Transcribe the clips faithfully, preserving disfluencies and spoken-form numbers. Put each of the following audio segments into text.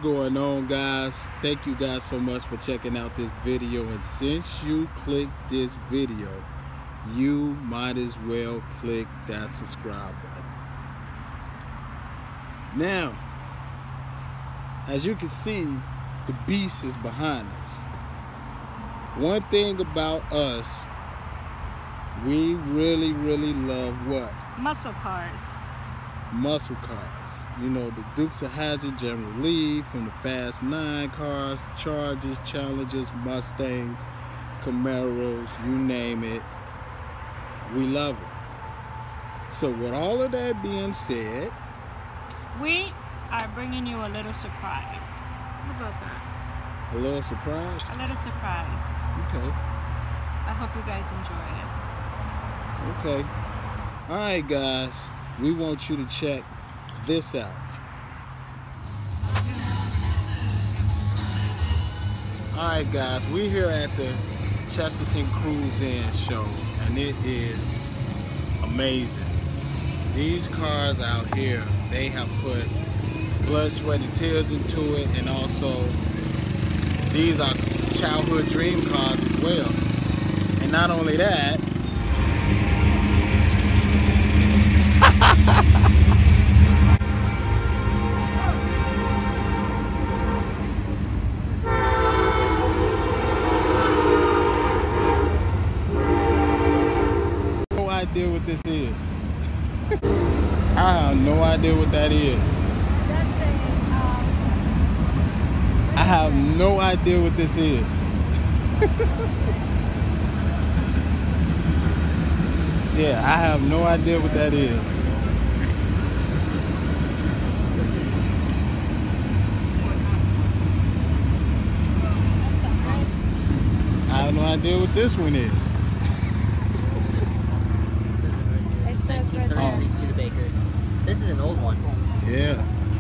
going on, guys? Thank you guys so much for checking out this video. And since you clicked this video, you might as well click that subscribe button. Now, as you can see, the beast is behind us. One thing about us, we really, really love what? Muscle cars. Muscle cars. You know, the Dukes of Hazzard, General Lee, from the Fast Nine cars, Chargers, Challengers, Mustangs, Camaros, you name it. We love them. So with all of that being said, we are bringing you a little surprise. How about that? A little surprise? A little surprise. Okay. I hope you guys enjoy it. Okay. All right, guys. We want you to check this out. All right, guys. We're here at the Chesterton Cruise In show, and it is amazing. These cars out here, they have put blood, sweat, and tears into it, and also these are childhood dream cars as well. And not only that, no idea what this is. I have no idea what that is. I have no idea what this is. Yeah, I have no idea what that is. I have no idea what this one is. It says nineteen thirty-three Studebaker. This is an old one. Yeah.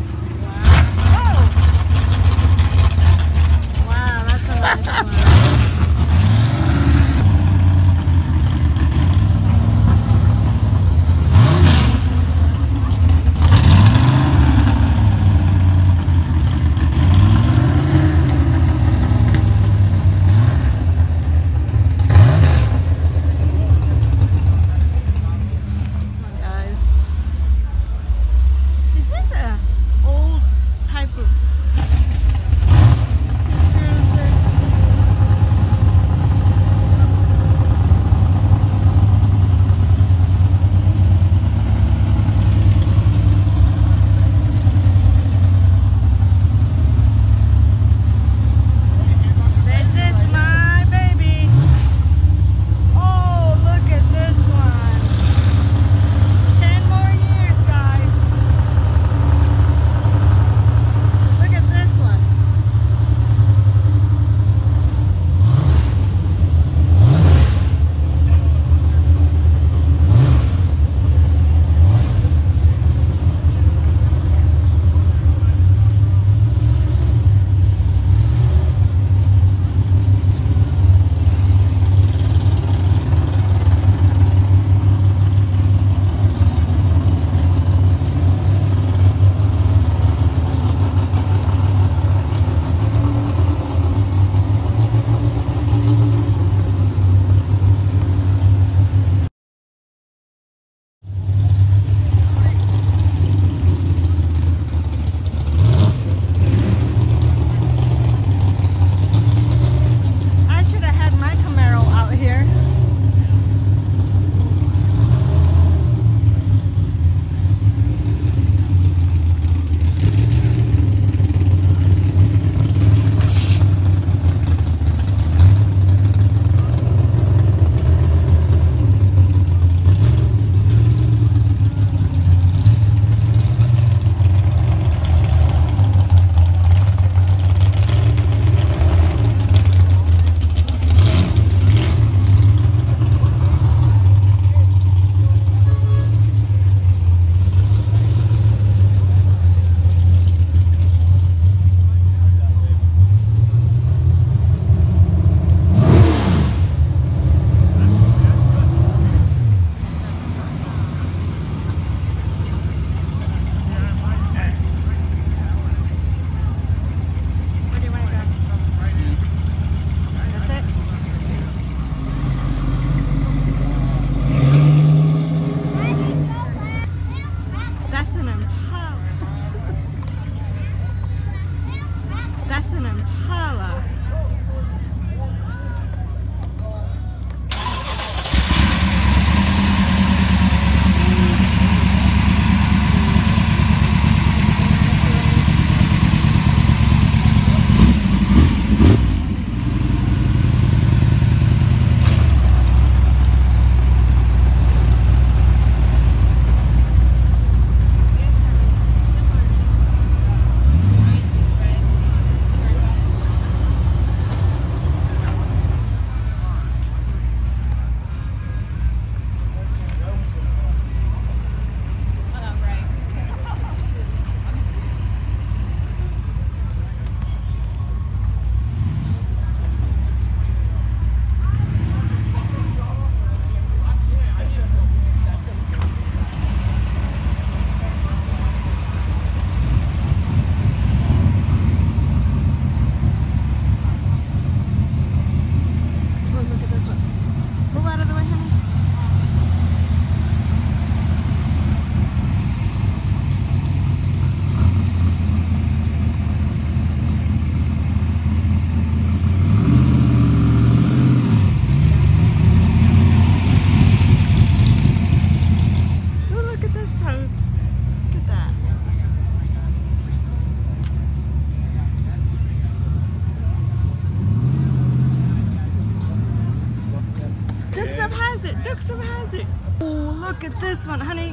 Wow, that's a lot of fun. Guys, is this a one, honey.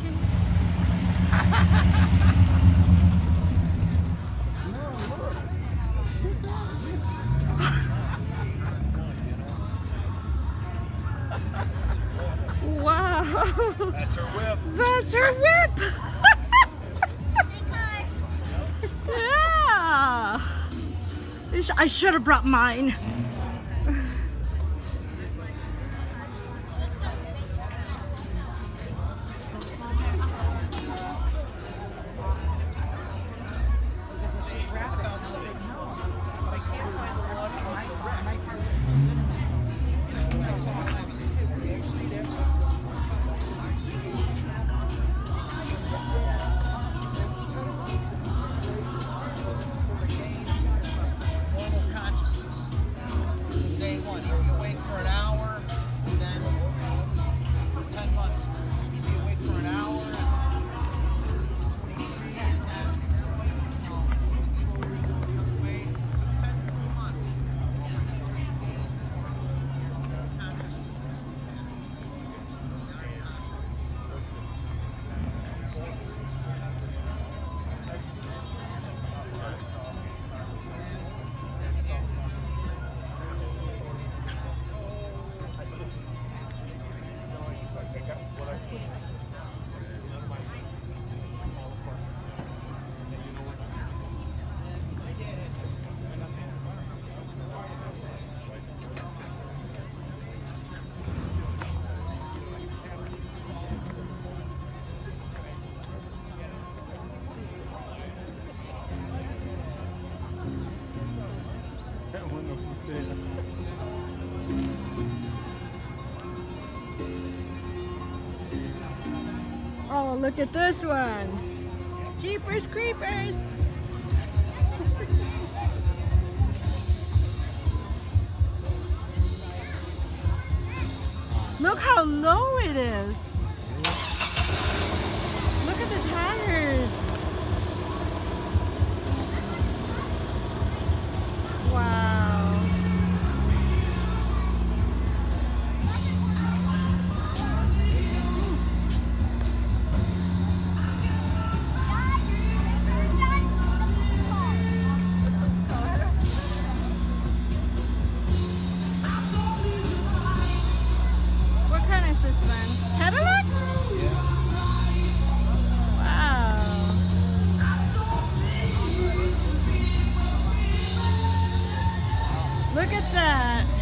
Wow. That's her whip. That's her whip. Yeah. I should have brought mine. Oh, look at this one. Jeepers Creepers. Look how low it is. Look at the tires. Wow. Look at that.